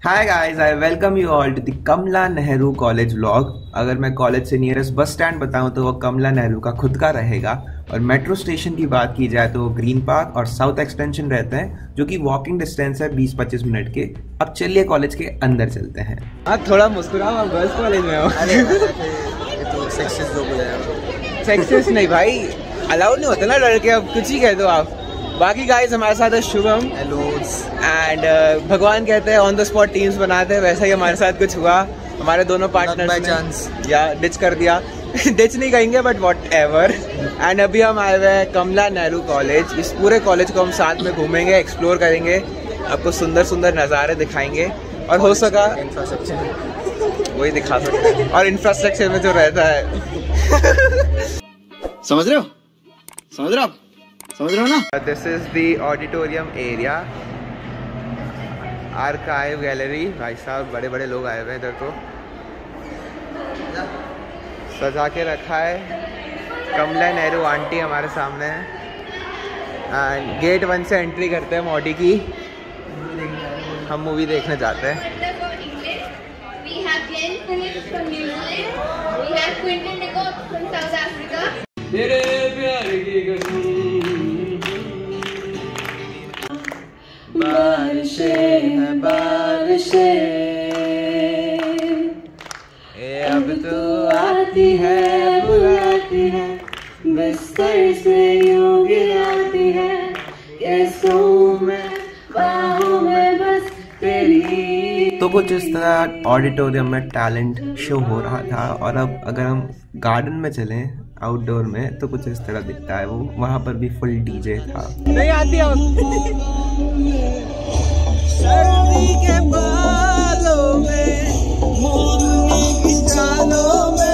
Hi guys, I welcome you all to the Kamla Nehru college vlog. अगर मैं college से nearest bus stand बताऊं तो वो कमला नेहरू का खुद का रहेगा, और मेट्रो स्टेशन की बात की जाए तो वो ग्रीन पार्क और साउथ एक्सटेंशन रहते हैं, जो कि वॉकिंग डिस्टेंस है 20-25 मिनट के। अब चलिए कॉलेज के अंदर चलते हैं। आप थोड़ा मुस्कुराओ, आप गर्ल्स कॉलेज में हो। अरे ये तो सेक्सिस्ट लोग हो जाएगा। सेक्सिस्ट नहीं भाई, अलाउड नहीं होता ना लड़ के, अब कुछ ही कह दो आप। बाकी गाइस हमारे साथ है शुभम एंड भगवान कहते हैं ऑन द स्पॉट टीम्स बनाते हैं, वैसा ही हमारे साथ कुछ हुआ। हमारे दोनों पार्टनर्स ने या डिच कर दिया डिच नहीं कहेंगे बट वॉट एवर। एंड अभी हम आए हुए हैं कमला नेहरू कॉलेज। इस पूरे कॉलेज को हम साथ में घूमेंगे, एक्सप्लोर करेंगे, आपको सुंदर सुंदर नज़ारे दिखाएंगे और हो सका वही दिखा सकते हैं, और इंफ्रास्ट्रक्चर में जो रहता है समझ रहे हो ना। This is the auditorium area, archive gallery. भाई साहब बड़े बड़े लोग आए हुए हैं इधर, तो सजा के रखा है। कमला नेहरू आंटी हमारे सामने है। एंड गेट 1 से एंट्री करते हैं मॉडी की। हम मूवी देखने जाते हैं। तेरे प्यार की कसम बारिशें अब तो आती है बुलाती है, बिस्तर से यूं गिराती है, कैसों में बाहों में बस तेरी। तो कुछ इस तरह ऑडिटोरियम में टैलेंट शो हो रहा था। और अब अगर हम गार्डन में चलें आउटडोर में तो कुछ इस तरह दिखता है। वो वहाँ पर भी फुल डीजे था। नहीं आती अब सर्दी के बालों में, मोरनी की चालों में।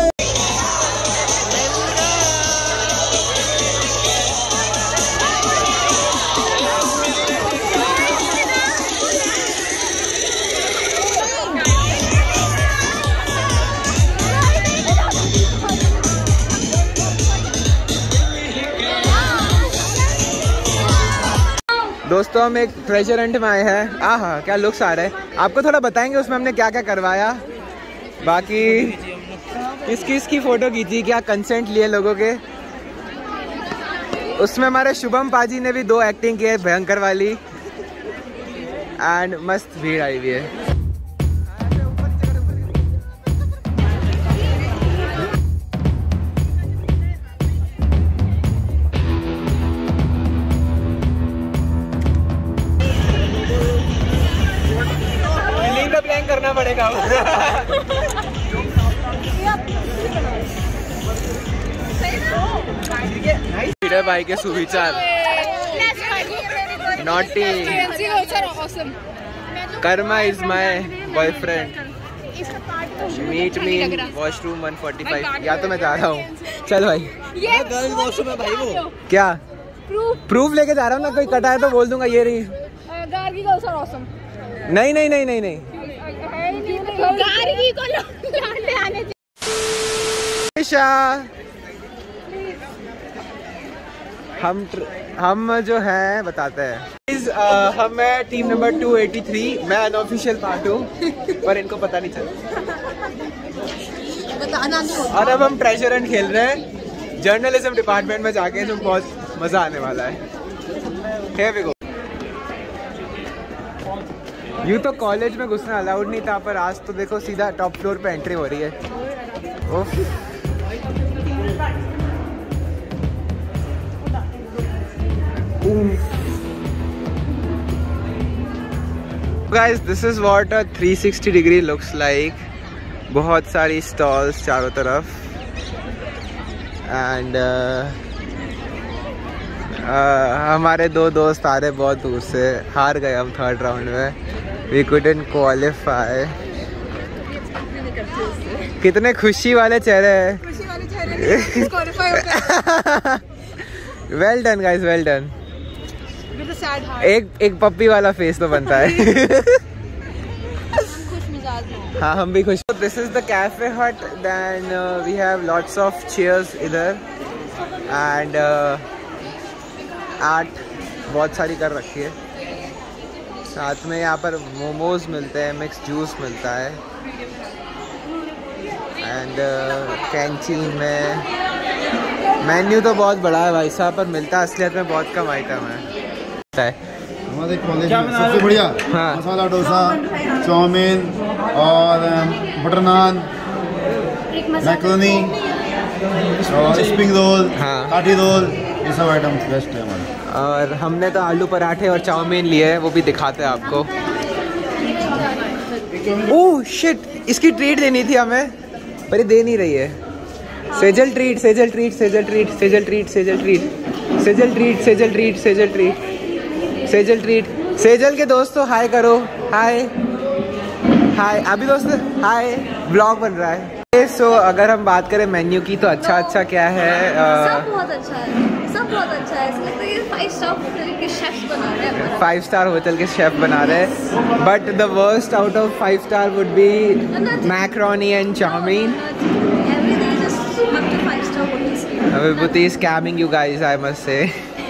दोस्तों हम एक ट्रेजर हंट में आए हैं। आहा क्या लुक्स आ रहे हैं, आपको थोड़ा बताएंगे उसमें हमने क्या क्या करवाया। बाकी किसकी फोटो खींची, क्या कंसेंट लिए लोगों के। उसमें हमारे शुभम पाजी ने भी 2 एक्टिंग की है भयंकर वाली। एंड मस्त भीड़ आई हुई है। प्लान करना पड़ेगा भाई के सुविचार। Naughty karma is my boyfriend, meet me in washroom 145। या तो मैं जा रहा हूँ, चल भाई। गर्ल वॉशरूम है भाई। वो क्या प्रूफ लेके जा रहा हूँ ना, कोई कटा है तो बोल दूंगा ये रही। नहीं नहीं नहीं नहीं नहीं हम जो है बताते हैं। हम है टीम नंबर 283। मैं अनऑफिशियल पार्ट हूँ पर इनको पता नहीं चला। और अब हम ट्रेजर हंट खेल रहे हैं जर्नलिज्म डिपार्टमेंट में जाके, जो बहुत मजा आने वाला है। Here we go। यूँ तो कॉलेज में घुसना अलाउड नहीं था, पर आज तो देखो सीधा टॉप फ्लोर पे एंट्री हो रही है। Guys this is what a 360 degree looks like. बहुत सारी स्टॉल्स चारों तरफ। एंड हमारे 2 दोस्त आ रहे बहुत दूर से। हार गए हम 3rd राउंड में। We couldn't qualify। कितने खुशी वाले चेहरे हैं। Well done guys, well done. एक पप्पी वाला फेस तो बनता है। हाँ हम भी खुश। This is the cafe hut. Then we have lots of chairs इधर। एंड आर्ट बहुत सारी कर रखी है। साथ में यहाँ पर मोमोज मिलते हैं, मिक्स जूस मिलता है एंड कैंटीन में मेन्यू तो बहुत बड़ा है भाई साहब, पर मिलता असलियत में बहुत कम आइटम है। हमारे कॉलेज में सबसे बढ़िया मसाला डोसा, चाउमीन और बटर नान, मैक्रोनी और स्प्रिंग रोल, काठी रोल, ये सब आइटम बेस्ट है हमारे। और हमने तो आलू पराठे और चाउमीन लिए हैं, वो भी दिखाते हैं आपको। ओह शिट, इसकी ट्रीट देनी थी हमें पर ये दे नहीं रही है। Sejal treat, Sejal treat, Sejal treat, Sejal treat, Sejal treat, Sejal treat, Sejal treat, Sejal treat, Sejal treat. Sejal के दोस्तों हाय करो, हाय हाय। अभी दोस्तों हाय, ब्लॉग बन रहा है। सो अगर हम बात करें मेन्यू की तो अच्छा क्या है? सब बहुत अच्छा है, सब बहुत अच्छा है। ऐसा लगता है ये 5 स्टार होटल के शेफ्स बना रहे हैं। 5 स्टार होटल के शेफ बना रहे हैं, but the worst out of 5 star would be macaroni and chowmein. Vibhuti is scamming you guys, I must say.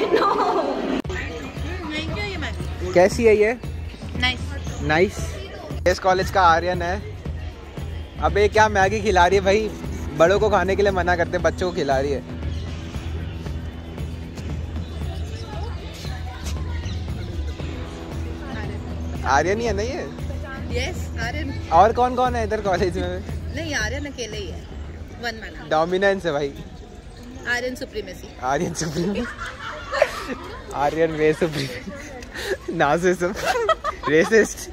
कैसी है ये? नाइस। इस कॉलेज का आर्यन है। अबे क्या मैगी खिला रही है भाई, बड़ों को खाने के लिए मना करते, बच्चों को खिला रही है। आर्यन ही है ना ये? यस आर्यन। और कौन कौन है इधर कॉलेज में? नहीं आर्यन अकेले ही है, वन मैन। डोमिनेंस है भाई। Aryan supremacy. Aryan supremacy. Aryan way supremacy. Narcissism, racist.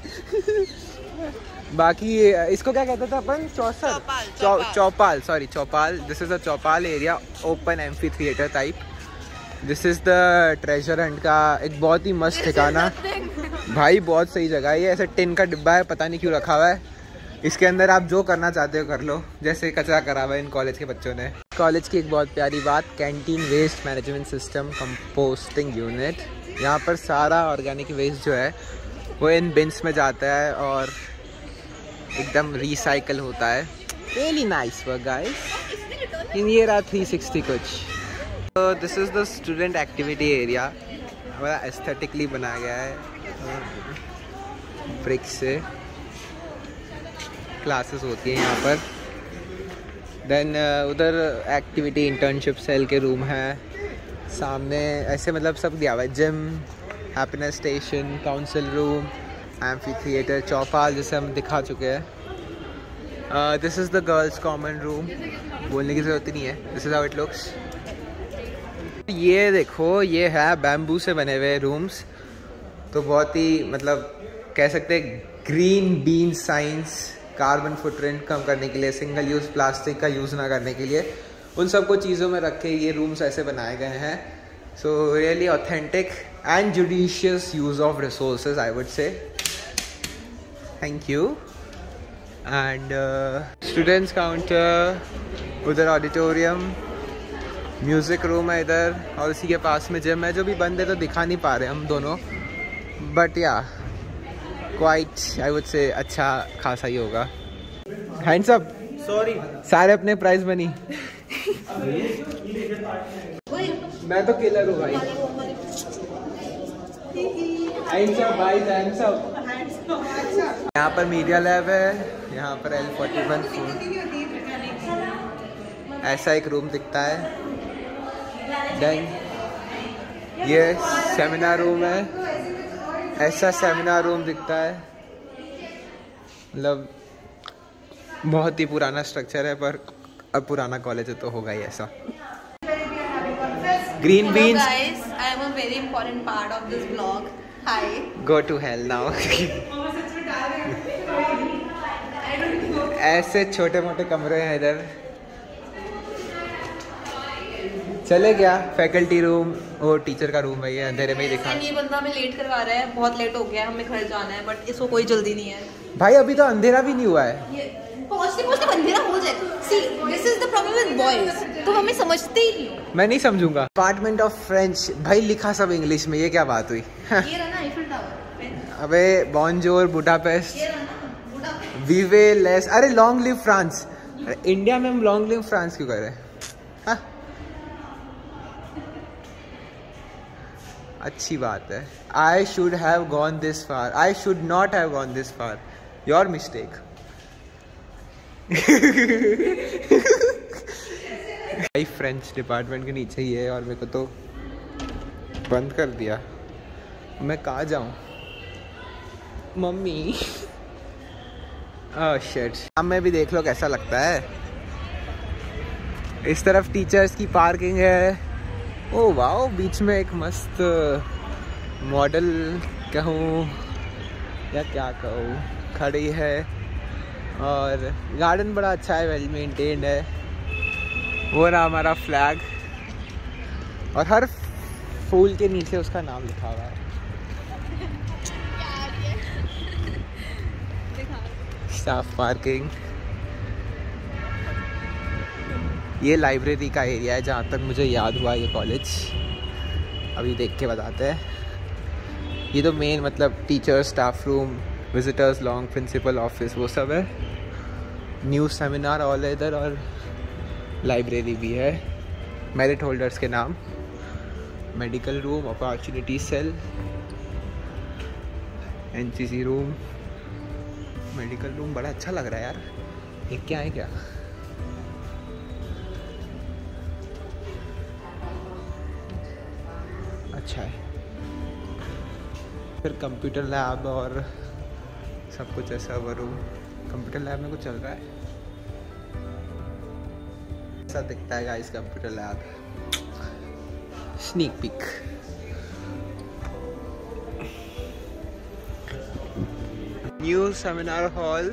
बाकी इसको क्या कहते थे अपन? Chaupal, sorry chaupal. This is a chaupal area, open amphitheatre type. This is the treasure hunt का एक बहुत ही मस्त ठिकाना भाई, बहुत सही जगह है ये। ऐसे टिन का डिब्बा है, पता नहीं क्यों रखा हुआ है। इसके अंदर आप जो करना चाहते हो कर लो, जैसे कचरा करा हुआ है इन कॉलेज के बच्चों ने। कॉलेज की एक बहुत प्यारी बात, canteen waste management system composting unit. यहाँ पर सारा ऑर्गेनिक वेस्ट जो है वो इन बिन्स में जाता है और एकदम रिसाइकल होता है। Really nice work guys. इन ये रहा 360 कुछ। तो this is the student activity area, बड़ा एस्थेटिकली बनाया गया है ब्रिक से। क्लासेस होती हैं यहाँ पर। देन उधर एक्टिविटी इंटर्नशिप सेल के रूम है सामने, ऐसे मतलब सब दिया हुआ है। Gym, happiness station, council room, amphitheatre, chaupal जिसे हम दिखा चुके हैं। This is the girls common room, बोलने की ज़रूरत ही नहीं है। This is how it looks. ये देखो, ये है बैम्बू से बने हुए रूम्स, तो बहुत ही मतलब कह सकते हैं green bean science, carbon footprint कम करने के लिए, सिंगल यूज़ प्लास्टिक का यूज़ ना करने के लिए, उन सबको चीज़ों में रख के ये रूम्स ऐसे बनाए गए हैं। So really authentic and judicious use of resources I would say. Thank you. And students counter, उधर ऑडिटोरियम, म्यूज़िक रूम है इधर, और इसी के पास में जिम है जो भी बंद है तो दिखा नहीं पा रहे हम दोनों, बट या क्वाइट आई वुड से अच्छा खासा ही होगा। Hands up. सॉरी, सारे अपने प्राइस बनी। मैं तो किलर हूँ भाई। हैंड्स अप भाई, हैंड्स अप। यहाँ पर मीडिया लैब है, यहाँ पर L41 ऐसा एक रूम दिखता है। देन ये सेमिनार रूम है, ऐसा सेमिनार रूम दिखता है। मतलब बहुत ही पुराना स्ट्रक्चर है, पर अब पुराना कॉलेज है तो होगा ही ऐसा। Green beans. Guys, I am a very important part of this vlog. Hi. Go to hell now. ऐसे छोटे मोटे कमरे हैं इधर। चले गया फैकल्टी रूम, वो टीचर का रूम है, ये अंधेरे में ही दिखा। ये बंदा हमें लेट करवा रहा है, बहुत लेट हो गया है, हमें घर जाना है, बट इसको कोई जल्दी नहीं है भाई। अभी तो अंधेरा भी नहीं हुआ है। ये पहुंचते अंधेरा हो जाए। See, this is the problem with boys. तो हमें समझते ही नहीं। मैं नहीं समझूंगा। डिपार्टमेंट ऑफ फ्रेंच भाई, लिखा सब इंग्लिश में, ये क्या बात हुई? ये रहा ना आईफिल टावर। अबे बॉन्जोर, बुडापेस्ट, वीवे लेस। अरे लॉन्ग लिव फ्रांस। इंडिया में हम लॉन्ग लिव फ्रांस क्यों कर रहे हैं? अच्छी बात है। I should have gone this far, I should not have gone this far, your mistake. भाई फ्रेंच डिपार्टमेंट के नीचे ही है और मेरे को तो बंद कर दिया। मैं कहाँ जाऊँ मम्मी? शिट। अब मैं भी देख लो कैसा लगता है। इस तरफ टीचर्स की पार्किंग है। ओ वाओ, बीच में एक मस्त मॉडल कहूँ या क्या कहूँ खड़ी है और गार्डन बड़ा अच्छा है, वेल मेंटेन्ड है। वो रहा हमारा फ्लैग और हर फूल के नीचे उसका नाम लिखा हुआ है। Staff parking. ये लाइब्रेरी का एरिया है जहाँ तक मुझे याद हुआ ये कॉलेज। अभी देख के बताते हैं। ये तो मेन मतलब teacher staff room, visitors lounge, principal office वो सब है। न्यू सेमिनार हॉल है इधर और लाइब्रेरी भी है मेरिट होल्डर्स के नाम। Medical room, opportunity cell, NCC room. Medical room बड़ा अच्छा लग रहा है यार। ये क्या है क्या? अच्छा है। फिर कंप्यूटर लैब और सब कुछ ऐसा रूम। कंप्यूटर लैब में कुछ चल रहा है, ऐसा दिखता है guys computer lab. Sneak peek. New seminar hall,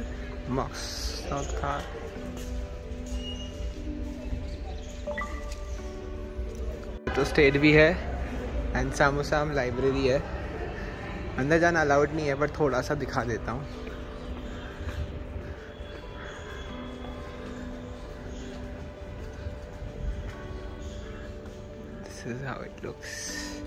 तो स्टेट भी है एंड सामोसाम लाइब्रेरी है। अंदर जाना अलाउड नहीं है पर थोड़ा सा दिखा देता हूँ। This is how it looks.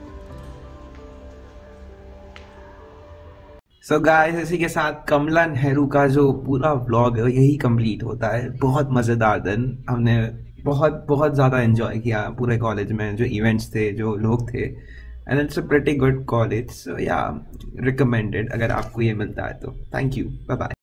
So guys, इसी के साथ कमला नेहरू का जो पूरा व्लॉग है यही कंप्लीट होता है। बहुत मज़ेदार दिन, हमने बहुत बहुत ज़्यादा एंजॉय किया पूरे कॉलेज में। जो इवेंट्स थे, जो लोग थे, and it's a pretty good college. So yeah, recommended अगर आपको ये मिलता है तो। Thank you, bye bye.